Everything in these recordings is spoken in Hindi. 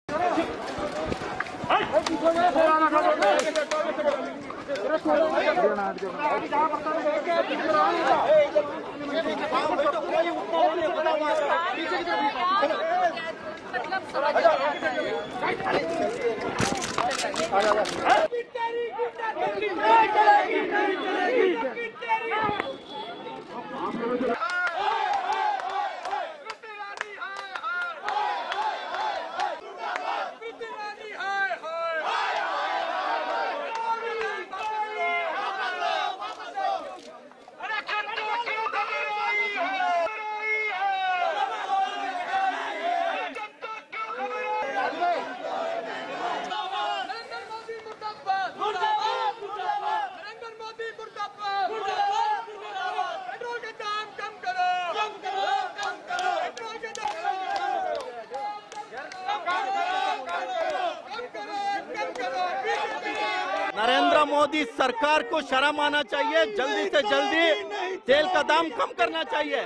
नरेंद्र मोदी सरकार को शर्म आना चाहिए। जल्दी से जल्दी तेल का दाम कम करना चाहिए।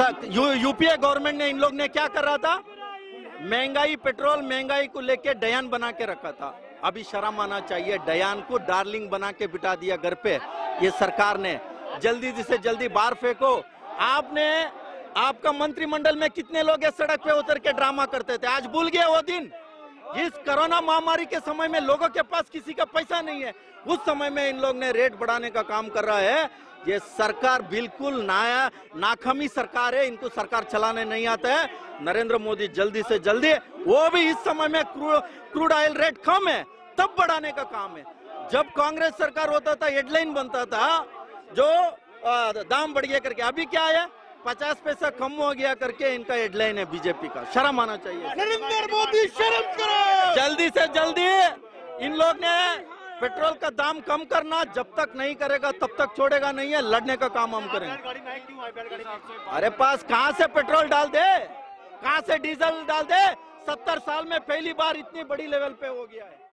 यूपीए गवर्नमेंट ने इन लोग ने क्या कर रहा था, महंगाई पेट्रोल महंगाई को लेके डयान बना के रखा था। अभी शर्म आना चाहिए। डयान को डार्लिंग बना के बिठा दिया घर पे ये सरकार ने। जल्दी से जल्दी बाहर फेंको। आपने आपका मंत्रिमंडल में कितने लोग ये सड़क पे उतर के ड्रामा करते थे, आज भूल गए वो दिन? इस कोरोना महामारी के समय में लोगों के पास किसी का पैसा नहीं है, उस समय में इन लोग ने रेट बढ़ाने का काम कर रहा है। ये सरकार बिल्कुल नाकामी सरकार है, इनको सरकार चलाने नहीं आता है। नरेंद्र मोदी जल्दी से जल्दी, वो भी इस समय में क्रूड ऑयल रेट कम है तब बढ़ाने का काम है। जब कांग्रेस सरकार होता था हेडलाइन बनता था जो दाम बढ़ गया करके, अभी क्या है 50 पैसा कम हो गया करके इनका हेडलाइन है बीजेपी का। शर्म आना चाहिए। नरेंद्र मोदी शर्म करो। जल्दी से जल्दी इन लोग ने पेट्रोल का दाम कम करना, जब तक नहीं करेगा तब तक छोड़ेगा नहीं है। लड़ने का काम हम करेंगे। अरे पास कहां से पेट्रोल डाल दे, कहां से डीजल डाल दे? 70 साल में पहली बार इतनी बड़ी लेवल पे हो गया है।